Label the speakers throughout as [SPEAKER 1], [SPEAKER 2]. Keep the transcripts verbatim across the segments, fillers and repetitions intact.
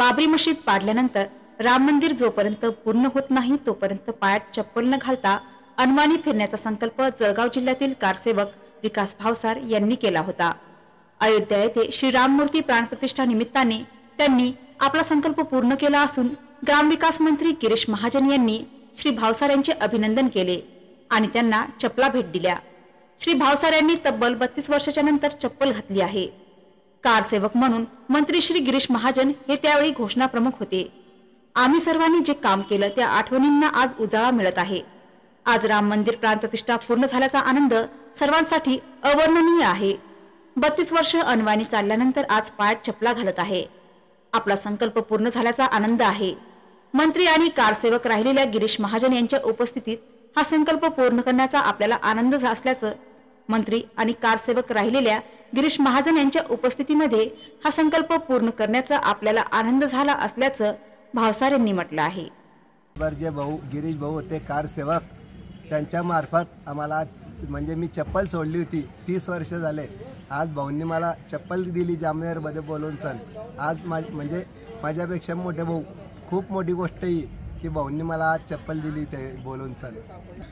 [SPEAKER 1] बाबरी मशीद पाडल्यानंतर राम मंदिर जोपर्यंत पूर्ण होत नाही तोपर्यंत पायात चप्पल न घालता अनवाणी फिरण्याचा संकल्प जळगाव जिल्ह्यातील कारसेवक विकास भावसार यांनी केला होता। अयोध्या येथे श्री राम मूर्ती प्राण प्रतिष्ठा निमित्ताने त्यांनी आपला संकल्प पूर्ण केला असून ग्रामविकास मंत्री गिरीश महाजन यांनी श्री भावसार यांचे अभिनंदन केले आणि त्यांना चप्पला भेट दिल्या। श्री भावसार यांनी तब्बल बत्तीस वर्षाच्या नंतर चप्पल घातली आहे। कारसेवक म्हणून मंत्री श्री गिरीश महाजन हे त्यावेळी घोषणा प्रमुख होते। आम्ही सर्वांनी जे काम केलं त्या आठवणींना आज उजाळा मिळत आहे। आज राम मंदिर प्राण प्रतिष्ठा पूर्ण झाल्याचा आनंद सर्वांसाठी अवर्णनीय आहे। बत्तीस वर्ष अनवाणी चालल्यानंतर आज पायात चपला घालत आहे। आपला संकल्प पूर्ण झाल्याचा आनंद आहे। मंत्री आणि कारसेवक राहिलेल्या गिरीश महाजन यांच्या उपस्थितीत हा संकल्प पूर्ण करण्याचा आपल्याला आनंद असल्याचं मंत्री आणि कारसेवक राहिलेल्या गिरीश महाजन यांच्या उपस्थितीमध्ये हा संकल्प पूर्ण करण्याचा आपल्याला आनंद झाला असल्याचं भावसार यांनी म्हटलं आहे।
[SPEAKER 2] जे भाऊ गिरीश भाऊ होते कारसेवक त्यांच्या मार्फत आम्हाला म्हणजे मी चप्पल सोडली होती तीस वर्ष झाले। आज भाऊंनी मला चप्पल दिली जामनेर मध्ये बोलून सण। आज म्हणजे माझ्यापेक्षा मोठे भाऊ खूप मोठी गोष्ट ही की भाऊंनी मला चप्पल दिली ते बोलून सण।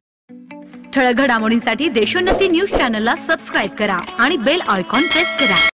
[SPEAKER 3] ठळक घडामोडींसाठी देशोन्नती न्यूज चॅनलला सबस्क्राइब करा आणि बेल आयकॉन प्रेस करा।